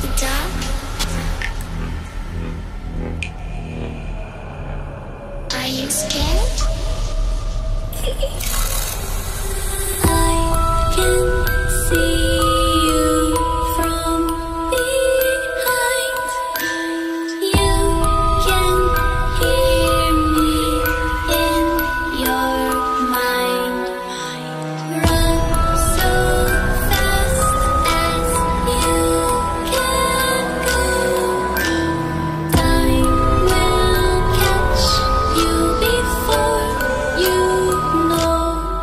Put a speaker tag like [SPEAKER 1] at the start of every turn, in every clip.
[SPEAKER 1] the dark? Are you scared? I can see you from behind. You can hear me in your mind. Run so fast as you can go. Time will catch you before you know.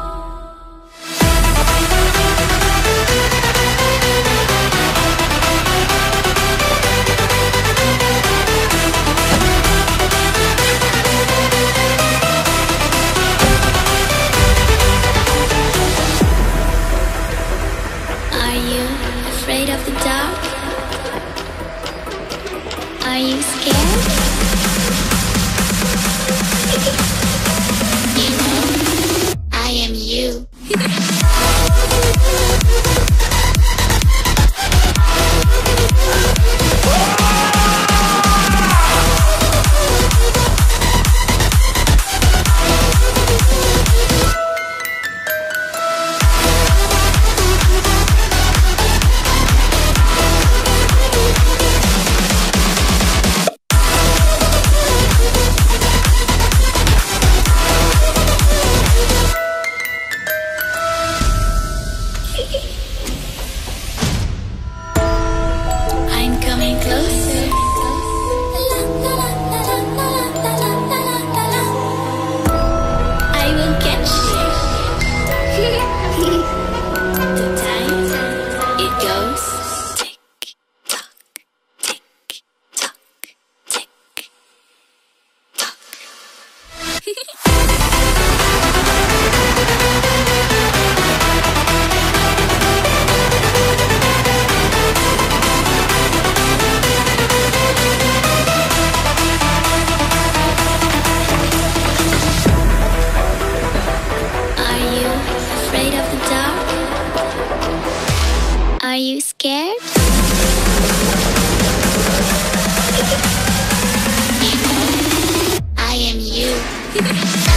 [SPEAKER 1] Are you afraid of the dark? Are you scared? You know, I am you. I'm coming closer. I will catch you. The time it goes tick tock, tick tock, tick tock. Are you afraid of the dark? Are you scared? You know, I am you.